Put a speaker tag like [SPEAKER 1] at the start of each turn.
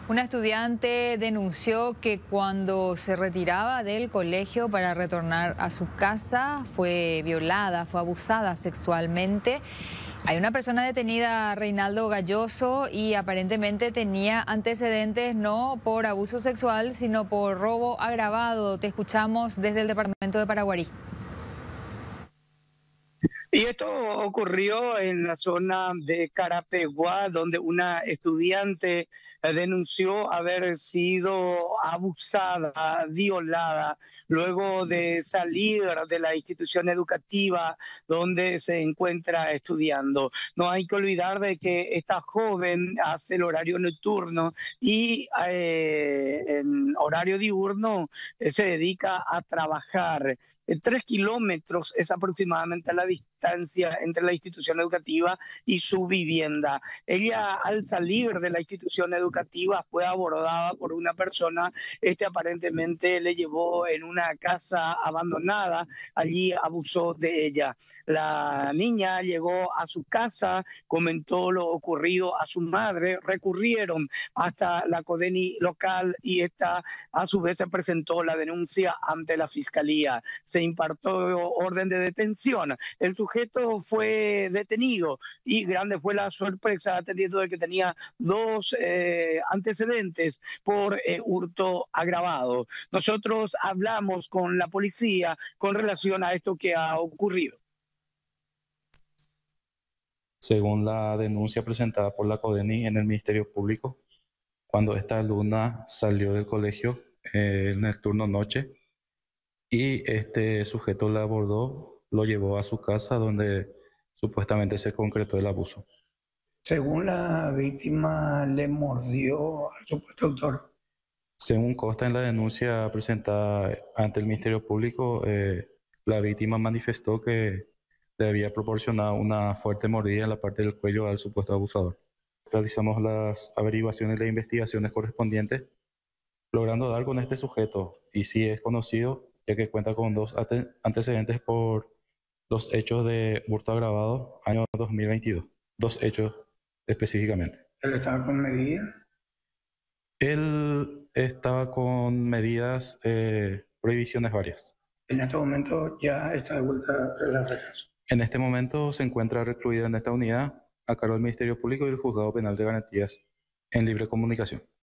[SPEAKER 1] Una estudiante denunció que cuando se retiraba del colegio para retornar a su casa fue violada, fue abusada sexualmente. Hay una persona detenida, Reinaldo Galloso, y aparentemente tenía antecedentes no por abuso sexual, sino por robo agravado. Te escuchamos desde el departamento de Paraguarí.
[SPEAKER 2] Y esto ocurrió en la zona de Carapeguá, donde una estudiante denunció haber sido abusada, violada, luego de salir de la institución educativa donde se encuentra estudiando. No hay que olvidar de que esta joven hace el horario nocturno y en horario diurno se dedica a trabajar. 3 kilómetros es aproximadamente la distancia entre la institución educativa y su vivienda. Ella, al salir de la institución educativa, fue abordada por una persona. Aparentemente le llevó en una casa abandonada. Allí abusó de ella. La niña llegó a su casa, comentó lo ocurrido a su madre, recurrieron hasta la CODENI local y esta a su vez se presentó la denuncia ante la fiscalía. Se impartió orden de detención. El sujeto fue detenido y grande fue la sorpresa atendiendo de que tenía dos antecedentes por hurto agravado. Nosotros hablamos con la policía con relación a esto que ha ocurrido.
[SPEAKER 3] Según la denuncia presentada por la CODENI en el Ministerio Público, cuando esta alumna salió del colegio en el turno noche y este sujeto la abordó, lo llevó a su casa donde supuestamente se concretó el abuso.
[SPEAKER 4] Según la víctima, le mordió al supuesto autor.
[SPEAKER 3] Según consta en la denuncia presentada ante el Ministerio Público, la víctima manifestó que le había proporcionado una fuerte mordida en la parte del cuello al supuesto abusador. Realizamos las averiguaciones e investigaciones correspondientes, logrando dar con este sujeto, y sí es conocido, ya que cuenta con dos antecedentes por los hechos de hurto agravado año 2022. Dos hechos específicamente.
[SPEAKER 4] Él estaba con medidas.
[SPEAKER 3] Él estaba con medidas, prohibiciones varias.
[SPEAKER 4] En este momento ya está de vuelta a las rejas.
[SPEAKER 3] En este momento se encuentra recluido en esta unidad a cargo del Ministerio Público y el Juzgado Penal de Garantías en libre comunicación.